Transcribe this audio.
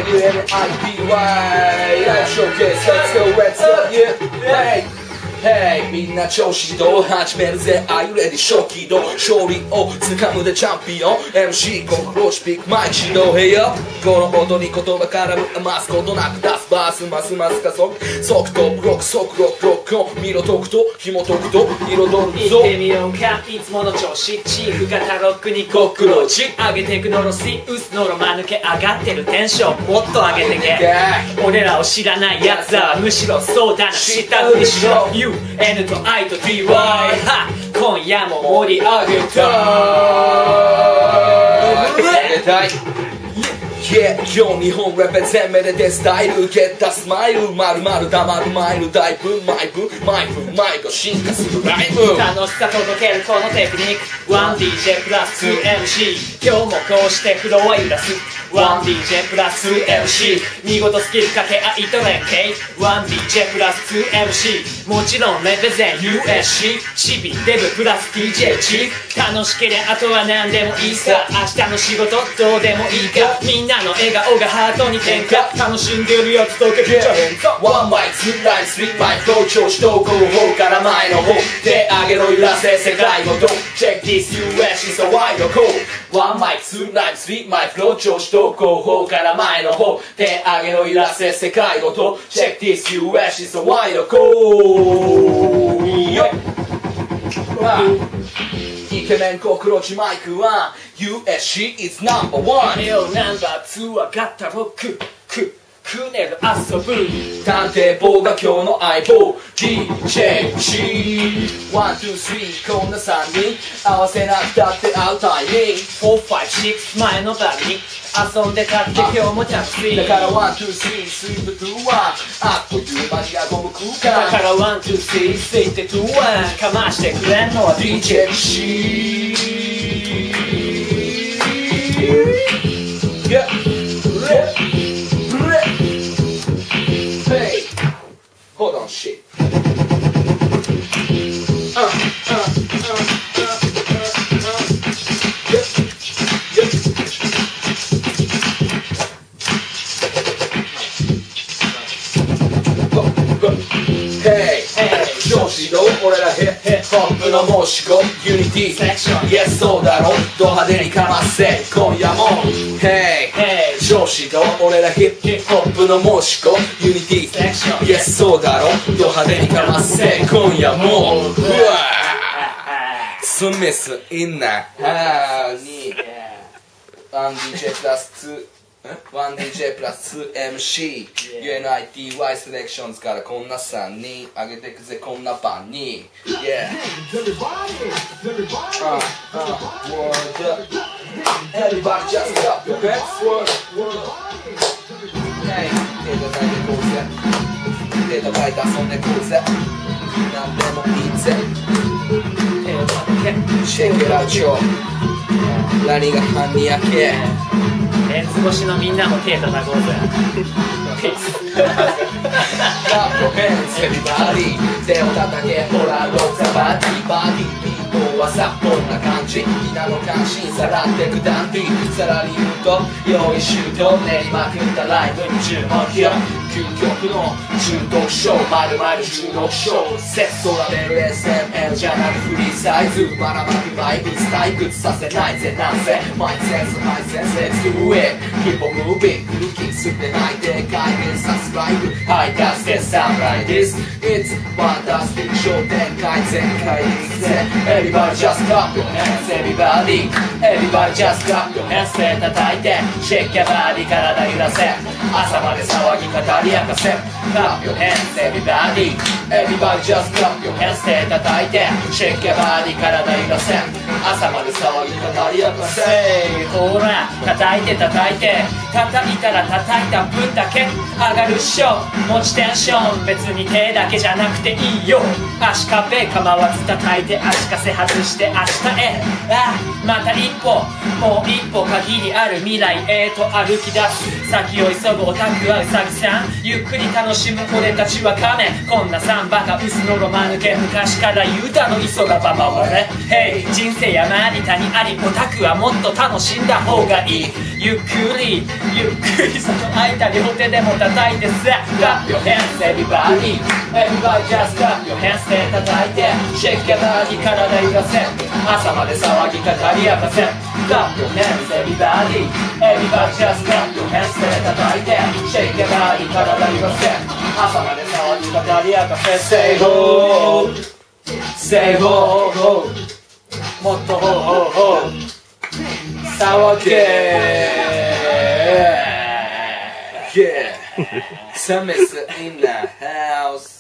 Live showcase, let's go, let's go, yeah, hey Hey みんな調子どう始めるぜ Are you ready 初期動勝利をつかむでチャンピオン MC コックローチピックマイク始動 Hey yo この音に言葉からむ余すことなく出すバースますます加速速度ブロック速ロックロックオン見ろ解くと紐解くと彩るぞ行ってみようかいつもの調子チーフ型ロックにコックローチ上げてくのろし薄のろ間抜け上がってるテンションもっと上げてけ俺らを知らないやつらはむしろそうだな知ったふりしろN と I と DY は今夜も盛り上げたいYeah 今日日本レペゼンメでてスタイルゲッタスマイルまるまる黙るマイル大分マイ分マイ分マイが進化するライブ楽しさ届けるこのテクニック 1DJ プラス 2MC 今日もこうしてフロア揺らす 1DJ プラス 2MC 見事スキル掛け合いと連携 1DJ プラス 2MC もちろんレペゼン USC チビデブプラス DJ チーフ楽しければあとは何でもいいさ明日の仕事どうでもいいかみんなの笑顔がハートに転化楽しんでるやつだけピッチャーワンマイツーラインスリーマイフロー調子投稿方から前の方手上げろ揺らせ世界ごと Check this US is a wide call ワンマイツーラインスリーマイフロー調子投稿方から前の方手上げろ揺らせ世界ごと Check this US is a wide call イケメンコクローチマイクは USC is No.1 よナンバー2はガタロッククネル遊ぶ探偵棒が今日の相棒 DJ G 1,2,3 こんな3人合わせなくたって合うタイミング4,5,6前の晩に遊んでたって今日も着水だから 1,2,3 スイート2はあっという間にゴム空間だから 1,2,3 スイート2はかましてくれんのは DJ G Yeah Hey, hold on shit. Hey,調子どう俺らヒップホップの申し子ユニティセクション Yes そうだろド派手にかませ今夜も Hey, 調子どう俺らヒップホップの申し子ユニティセクション Yes そうだろド派手にかませ今夜もスミスインナーに 1DJ プラス1DJ プラス 2MC UNITY セレクションズからこんな3人あげてくぜこんな晩に Yeah Word up Everybody just up your hands Hey 手叩いてこうぜ手叩いて遊んでこうぜなんでもいいぜ手を叩け Shake it out yo 何が半に焼けレンズ越しのみんなも手叩こうぜClap your hands everybody 手を叩けほらロックザバディバディビートはさこんな感じみんなの関心さらってくダンディさらに言うと用意周到練りまくったライブに注目よ究極の中毒症まるまる16章セットラベル SML じゃなくフリーサイズばらまくバイブス退屈させないぜなんせマイセンスマイセンス Let's do it Keep on moving 空気吸ってないで回転さすライブハイタスでサムライ This It's fantastic 商店街全開に行くぜ Everybody just clap your hands Everybody Everybody just clap your hands 手叩いて Shake your body 体揺らせ朝まで騒ぎ語り明かせ Clap your hands everybody Everybody just clap your hands 手叩いて Shake your body 体揺らせ朝まで騒ぎ語り明かせほら叩いて叩いて叩いたら叩いた分だけ上がるっしょ持ちテンション別に手だけじゃなくていいよ足壁構わず叩いて足かせ外して明日へまた一歩もう一歩限りある未来へと歩き出す先を急ぐオタクはウサギさんゆっくり楽しむ俺たちは亀こんなサンバカ薄のロマ抜け昔から言うだろ急がば回れ Hey 人生山あり谷あり落もタクはもっと楽しんだ方がいい。ゆっくりゆっくりその間両手でも叩いてさ Clap your hands everybody Everybody just clap your hands で叩いて Shake your body 体揺らせ朝まで騒ぎかかりやかせ Clap your hands everybody Everybody just clap your hands で叩いて Shake your body 体揺らせ朝まで騒ぎかかりやかせ Say ho Say ho ho もっとほうほうほう騒げ Yeah, some is in the house.